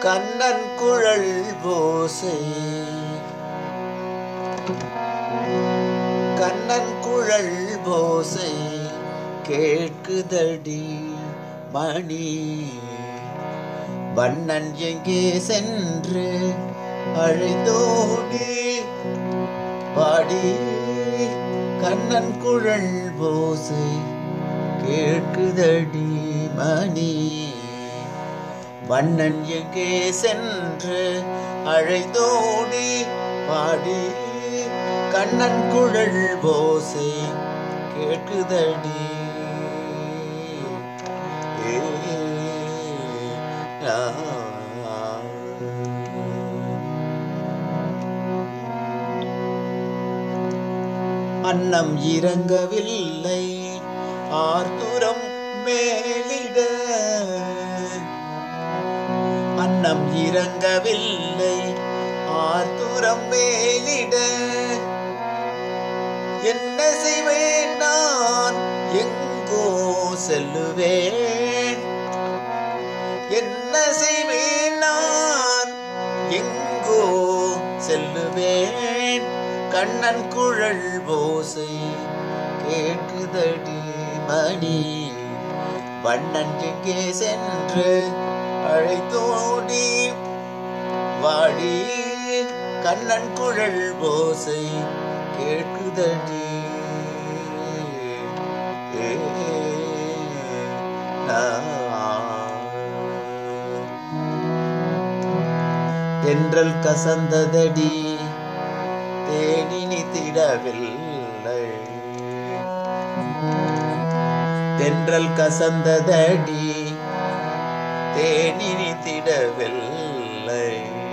கண்ணன் குழல் ஓசை கண்ணன் குழல் ஓசை கேட்குதடி மணி வண்ணன் எங்கே சென்று அழைத்தோடி பாடி கண்ணன் குழல் ஓசை கேட்குதடி மணி வண்ணன் எங்கே சென்று அழைத்தோடி பாடி கண்ணன் குழல் ஓசை கேட்குதடி அன்னம் இறங்கவில்லை ஆர்த்துரம் மேலிட அன்னம் இறங்கவில்லை ஆர்த்துரம் மேலிட என்ன செய்வேன் நான் எங்கோ செல்லுவேன் என்ன செய்வேன் நான் எங்கோ செல்லுவேன் கண்ணன் குழல் ஓசை கேட்குதடி மணி வண்ணன் எங்கே சென்று அழைத்தோடி வாடி கண்ணன் குழல் ஓசை கேட்குதடி தென்றல் கசந்ததடி தேனினி திடவில்லை தென்றல் கசந்ததடி தேனினி திடவில்லை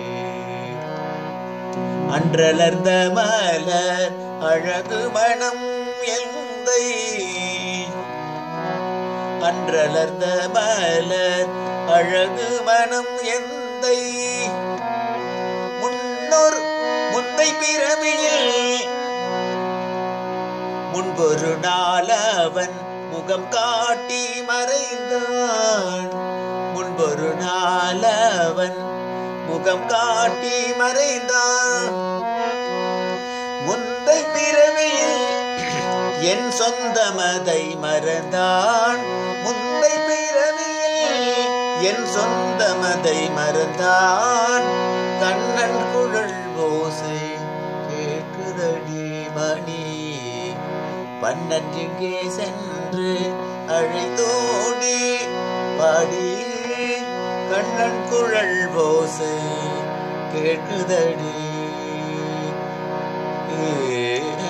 அன்றலர்ந்த மலர் அழகு மனம் எந்தை அன்றலர்ந்த மலர் அழகு மனம் எந்தை முன்னொரு முந்தை பிறவியில் முன்பொரு நாள் அவன் முகம் காட்டி மறைந்தான் முன்பொரு நாள் அவன் முகம் காட்டி மறைந்தான் முந்தை பிறவியில் என் சொந்தமதை மறந்தான் முந்தை பிறவியில் என் சொந்தமதை மறந்தான் கண்ணன் குழல் ஓசை கேட்குதடி மணி வண்ணன் எங்கே சென்று அழைத்தோடி பாடி கண்ணன் குழல் ஓசை கேட்குதடி